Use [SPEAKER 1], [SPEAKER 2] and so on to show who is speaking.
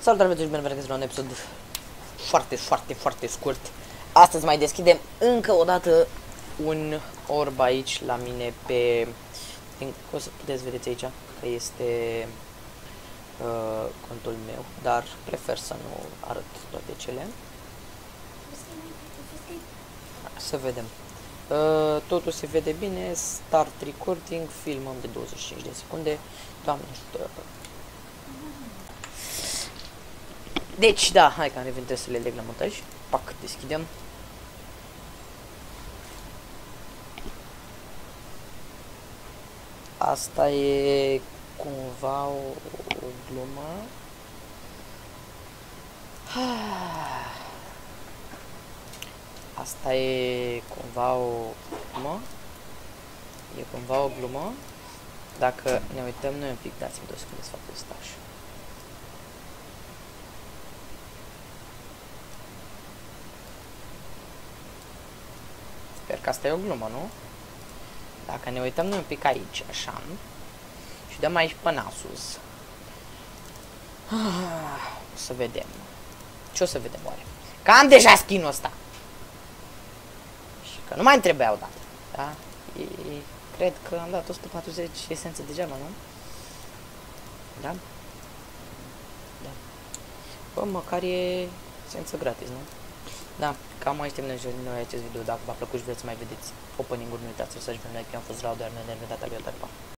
[SPEAKER 1] Salutare, băieți, bine v-am găsit la un episod foarte scurt. Astăzi mai deschidem încă o dată un orb aici la mine pe... O să puteți vedeți aici că este contul meu, dar prefer să nu arăt toate cele. Să vedem. Totul se vede bine, start recording, filmăm de 25 de secunde. Doamne ajută. Deci, da, hai că am revenit, trebuie să le leg la montaj. Pac, deschidem. Asta e cumva o glumă. Asta e cumva o glumă. E cumva o glumă. Dacă ne uităm noi un pic, dați-mi 2 secunde să fac asta așa. Sper că asta e o glumă, nu? Dacă ne uităm noi un pic aici, așa, și dăm aici până sus, o să vedem. Ce o să vedem oare? Că am deja skin-ul ăsta. Și că nu mai trebuia odată. Da? Cred că am dat 140 esențe degeaba, nu? Da? Da. Bă, măcar e esență gratis, nu? Da, cam aici terminăm noi acest video. Dacă v-a plăcut și vreți să mai vedeți opening-uri, nu uitați să dați un like, eu am fost Radu, iar noi ne vedem data viitoare, pa!